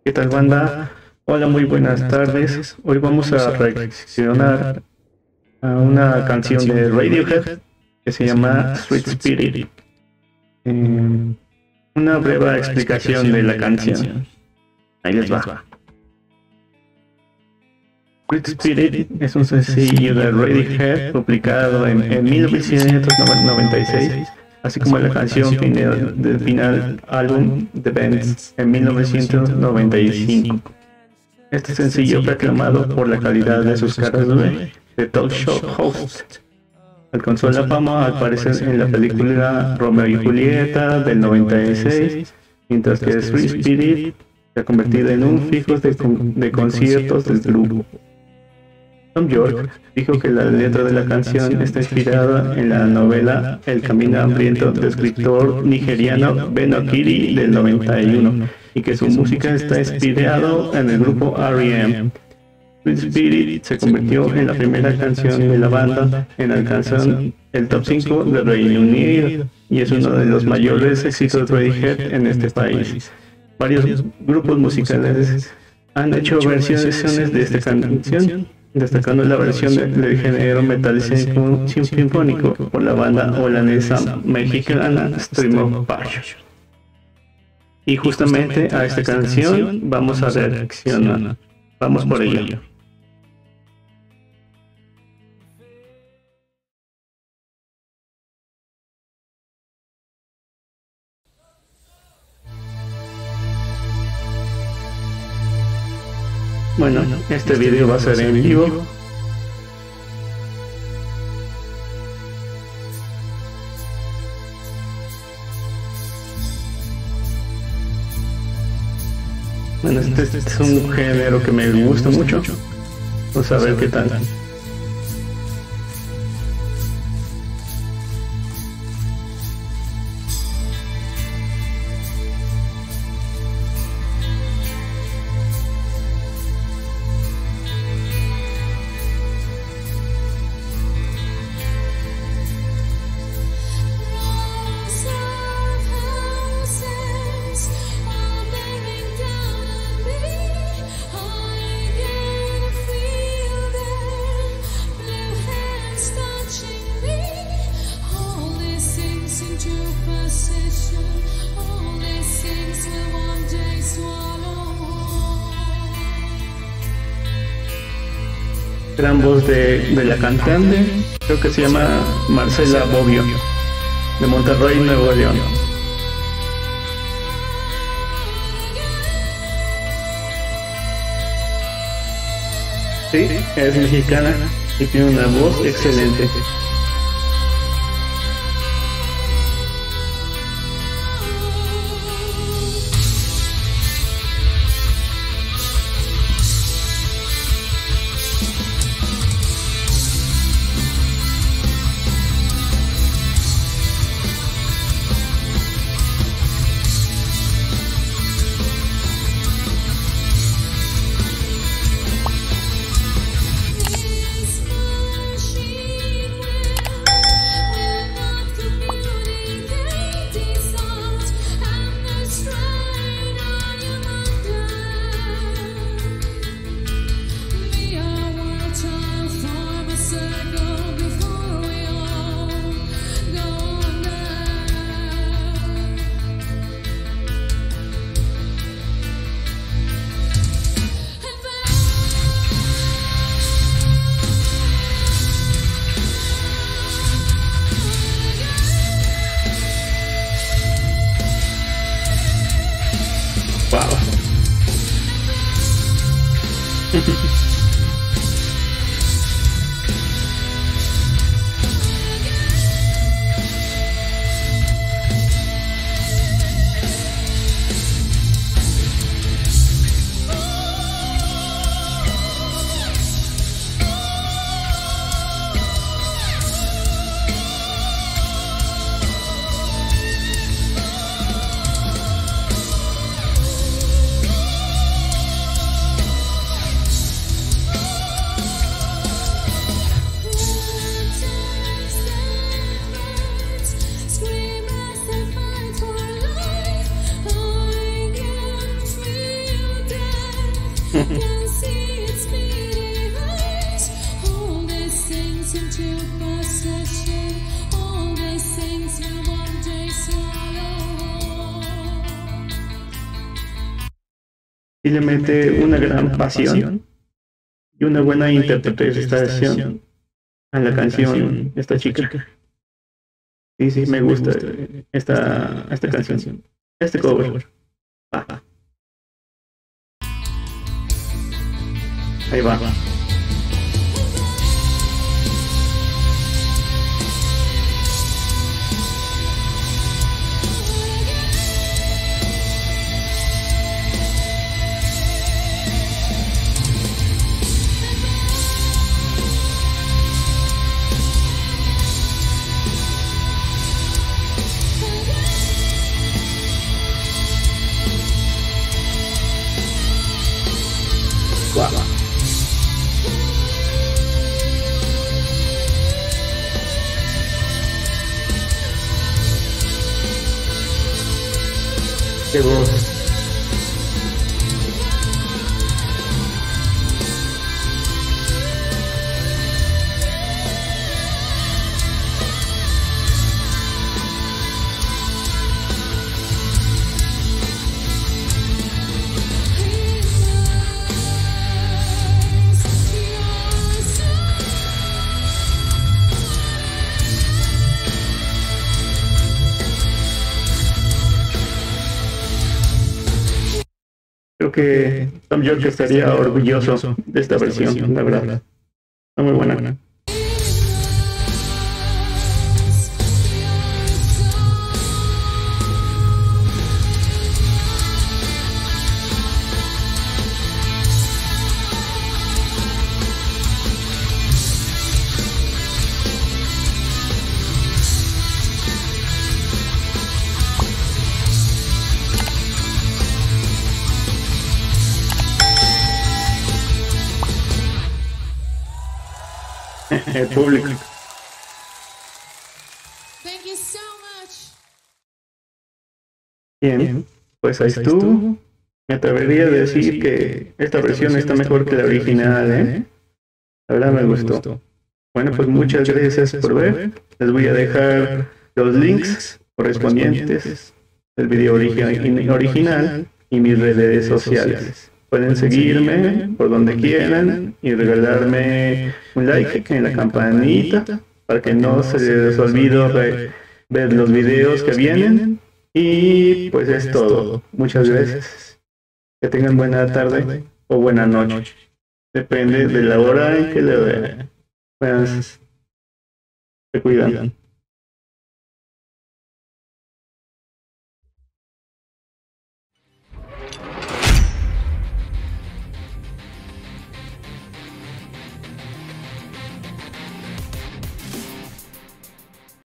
¿Qué tal, banda? Hola, muy buenas tardes. Hoy vamos a reaccionar a una canción de Radiohead que se llama Sweet Spirit. Una breve explicación de la canción. Ahí les va. Sweet Spirit es un sencillo de Radiohead publicado en 1996, así como la canción del final álbum The Bends en 1995. Este sencillo fue aclamado por la calidad de sus caras de talk show host. Alcanzó la fama al parecer en la película Romeo y Julieta del 96, mientras que Sweet Spirit se ha convertido en un fijo de conciertos del grupo. Tom York dijo que la letra de la canción está inspirada en la novela El camino hambriento del escritor nigeriano Ben Okiri del 91 y que su música está inspirada en el grupo R.E.M. Sweet Spirit se convirtió en la primera canción de la banda en alcanzar el top 5 del Reino Unido y es uno de los mayores éxitos de Radiohead en este país. Varios grupos musicales han hecho versiones de esta canción, destacando la versión del género metal sinfónico por la banda holandesa mexicana Stream of Passion. Y justamente a esta canción vamos a reaccionar. Vamos por ello. Bueno, este video va a ser en vivo. Bueno, este es un género que me gusta mucho. Vamos a ver qué tal. Gran voz de la cantante, creo que se llama Marcela Bobbio, de Monterrey, Nuevo León. Sí, es mexicana y tiene una voz excelente. y le mete una gran pasión y una buena interpretación a la canción esta chica. Sí, sí, me gusta esta canción, este cover. Ah, ahí va. Wow. Qué voz. Creo que Tom York estaría orgulloso de esta versión, la verdad. Está muy buena. El público. Bien, pues ahí estuvo. Me atrevería a decir que esta versión está mejor que la original, ¿eh? La verdad me gustó. Bueno, pues muchas gracias por ver. Les voy a dejar los links correspondientes del video original y mis redes sociales. Pueden seguirme por donde quieran y regalarme un like en la campanita para que no se les olvide ver los videos que vienen. Y pues es todo. Muchas gracias. Que tengan buena tarde o buena noche. Depende de la hora en que le vean. Pues, se cuidan.